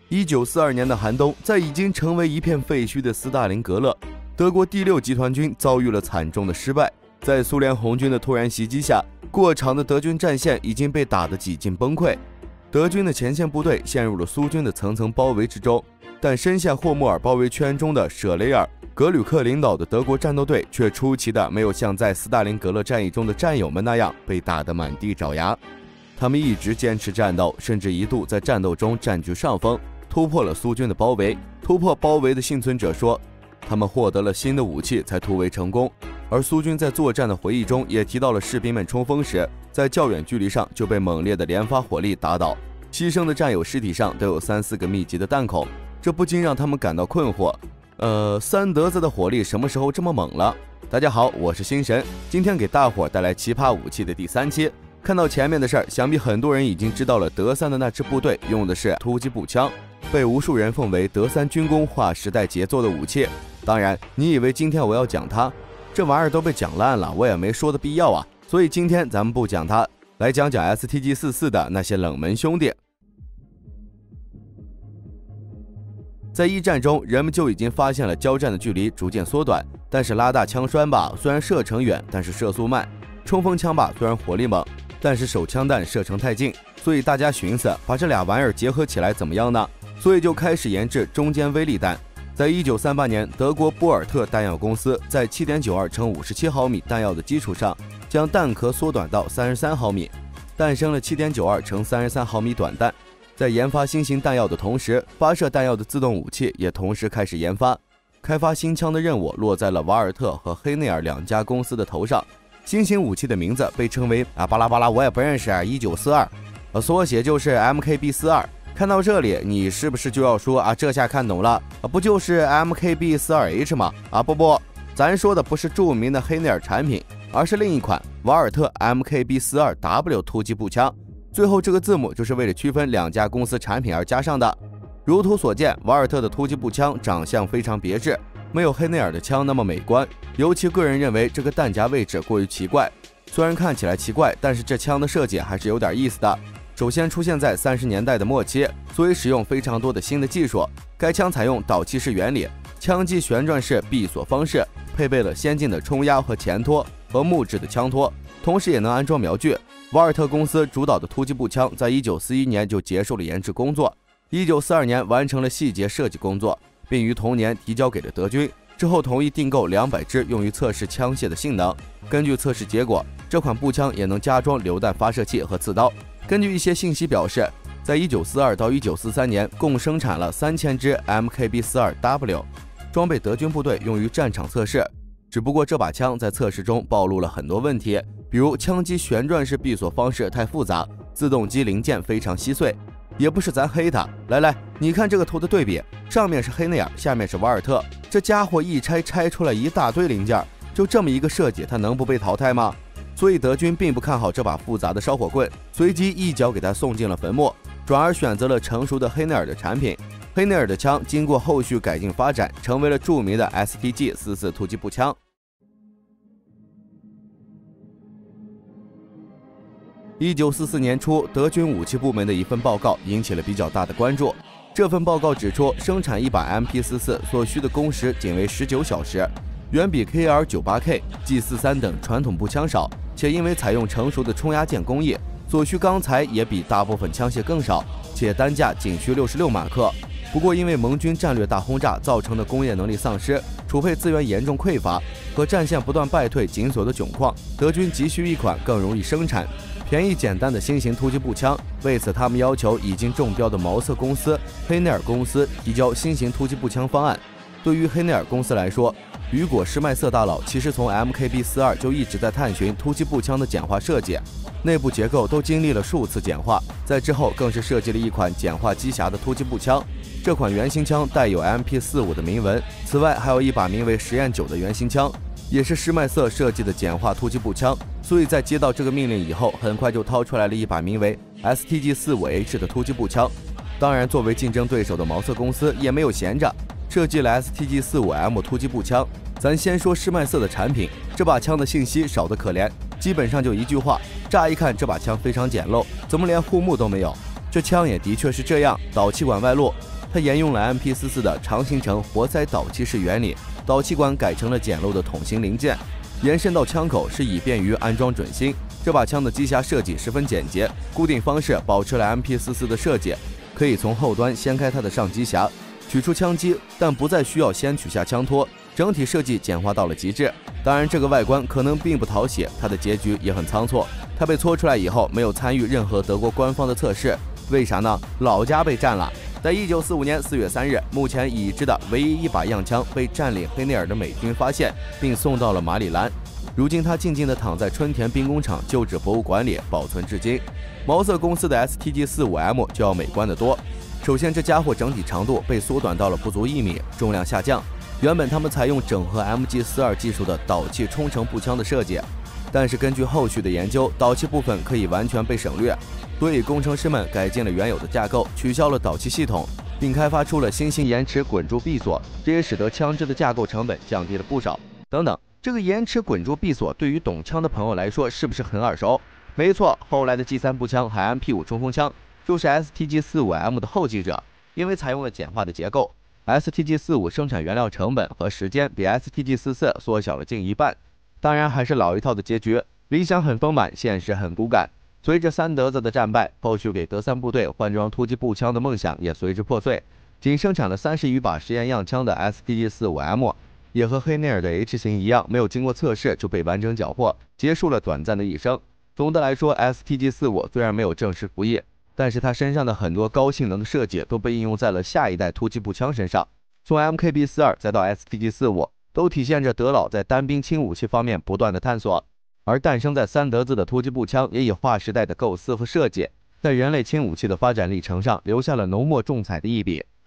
1942年的寒冬，在已经成为一片废墟的斯大林格勒，德国第6集团军遭遇了惨重的失败。在苏联红军的突然袭击下，过长的德军战线已经被打得几近崩溃，德军的前线部队陷入了苏军的层层包围之中。但深陷霍莫尔包围圈中的舍雷尔、格吕克领导的德国战斗队却出奇的没有像在斯大林格勒战役中的战友们那样被打得满地找牙。他们一直坚持战斗，甚至一度在战斗中占据上风，突破了苏军的包围。突破包围的幸存者说，他们获得了新的武器才突围成功。而苏军在作战的回忆中也提到了士兵们冲锋时，在较远距离上就被猛烈的连发火力打倒，牺牲的战友尸体上都有3、4个密集的弹孔，这不禁让他们感到困惑。三德子的火力什么时候这么猛了？大家好，我是星神，今天给大伙带来奇葩武器的第3期。看到前面的事儿，想必很多人已经知道了，德3的那支部队用的是突击步枪，被无数人奉为德3军工划时代杰作的武器。当然，你以为今天我要讲它？这玩意儿都被讲烂了，我也没说的必要啊。所以今天咱们不讲它，来讲讲 STG-44的那些冷门兄弟。在一战中，人们就已经发现了交战的距离逐渐缩短，但是拉大枪栓把虽然射程远，但是射速慢；冲锋枪把虽然火力猛，但是手枪弹射程太近。所以大家寻思，把这俩玩意儿结合起来怎么样呢？所以就开始研制中间威力弹。在1938年，德国波尔特弹药公司在 7.92 乘57毫米弹药的基础上，将弹壳缩短到33毫米，诞生了 7.92 乘33毫米短弹。在研发新型弹药的同时，发射弹药的自动武器也同时开始研发。开发新枪的任务落在了瓦尔特和黑内尔2家公司的头上。新型武器的名字被称为巴拉巴拉，我也不认识1942，缩写就是 MKB-42。看到这里，你是不是就要说这下看懂了不就是 MKB-42H 吗？不，咱说的不是著名的黑内尔产品，而是另一款瓦尔特 MKB-42W 突击步枪。最后这个字母就是为了区分2家公司产品而加上的。如图所见，瓦尔特的突击步枪长相非常别致，没有黑内尔的枪那么美观，尤其个人认为这个弹夹位置过于奇怪。虽然看起来奇怪，但是这枪的设计还是有点意思的。首先出现在30年代的末期，所以使用非常多的新的技术。该枪采用导气式原理，枪机旋转式闭锁方式，配备了先进的冲压和前托和木质的枪托，同时也能安装瞄具。瓦尔特公司主导的突击步枪在1941年就结束了研制工作，1942年完成了细节设计工作，并于同年提交给了德军。之后同意订购200支用于测试枪械的性能。根据测试结果，这款步枪也能加装榴弹发射器和刺刀。根据一些信息表示，在1942到1943年共生产了3000支 MKB-42W， 装备德军部队用于战场测试。只不过这把枪在测试中暴露了很多问题，比如枪机旋转式闭锁方式太复杂，自动机零件非常稀碎。也不是咱黑它，来，你看这个图的对比，上面是黑内尔，下面是瓦尔特，这家伙一拆出来一大堆零件，就这么一个设计，它能不被淘汰吗？所以德军并不看好这把复杂的烧火棍，随即一脚给它送进了坟墓，转而选择了成熟的黑内尔的产品。黑内尔的枪经过后续改进发展，成为了著名的 STG-44突击步枪。1944年初，德军武器部门的一份报告引起了比较大的关注。这份报告指出，生产一把 MP-44所需的工时仅为19小时，远比 KR-98K、G-43等传统步枪少，且因为采用成熟的冲压件工艺，所需钢材也比大部分枪械更少，且单价仅需66马克。不过因为盟军战略大轰炸造成的工业能力丧失，储备资源严重匮乏和战线不断败退紧锁的窘况，德军急需一款更容易生产、便宜简单的新型突击步枪。为此，他们要求已经中标的毛瑟公司、黑内尔公司提交新型突击步枪方案。对于黑内尔公司来说，雨果施麦瑟大佬其实从 MKB-42就一直在探寻突击步枪的简化设计，内部结构都经历了数次简化，在之后更是设计了一款简化机匣的突击步枪。这款原型枪带有 MP-45 的铭文，此外还有一把名为实验9的原型枪，也是施麦瑟设计的简化突击步枪。所以在接到这个命令以后，很快就掏出来了一把名为 STG-45H 的突击步枪。当然，作为竞争对手的毛瑟公司也没有闲着，设计了 STG-45M 突击步枪。咱先说施麦瑟的产品，这把枪的信息少得可怜，基本上就一句话：乍一看这把枪非常简陋，怎么连护木都没有？这枪也的确是这样，导气管外露， 它沿用了 MP44的长行程活塞导气式原理，导气管改成了简陋的筒形零件，延伸到枪口是以便于安装准星。这把枪的机匣设计十分简洁，固定方式保持了 MP44的设计，可以从后端掀开它的上机匣，取出枪机，但不再需要先取下枪托，整体设计简化到了极致。当然，这个外观可能并不讨喜，它的结局也很仓促。它被搓出来以后，没有参与任何德国官方的测试，为啥呢？老家被占了。在1945年4月3日，目前已知的唯一一把样枪被占领黑内尔的美军发现，并送到了马里兰。如今，它静静地躺在春田兵工厂旧址博物馆里保存至今。毛瑟公司的 STG-45M 就要美观得多。首先，这家伙整体长度被缩短到了不足1米，重量下降。原本他们采用整合 MG42 技术的导气冲程步枪的设计，但是根据后续的研究，导气部分可以完全被省略，所以工程师们改进了原有的架构，取消了导气系统，并开发出了新型延迟滚珠闭锁，这也使得枪支的架构成本降低了不少。等等，这个延迟滚珠闭锁对于懂枪的朋友来说是不是很耳熟？没错，后来的 G3 步枪和 MP5 冲锋枪就是 STG-45M 的后继者，因为采用了简化的结构。STG-45 生产原料成本和时间比 STG-44 缩小了近一半，当然还是老一套的结局，理想很丰满，现实很骨感。随着三德子的战败，后续给德3部队换装突击步枪的梦想也随之破碎。仅生产了30余把实验样枪的 STG-45M， 也和黑内尔的 H 型一样，没有经过测试就被完整缴获，结束了短暂的一生。总的来说 ，STG-45 虽然没有正式服役，但是它身上的很多高性能的设计都被应用在了下一代突击步枪身上，从 MKB-42再到 STG-45， 都体现着德老在单兵轻武器方面不断的探索。而诞生在三德子的突击步枪也以划时代的构思和设计，在人类轻武器的发展历程上留下了浓墨重彩的一笔。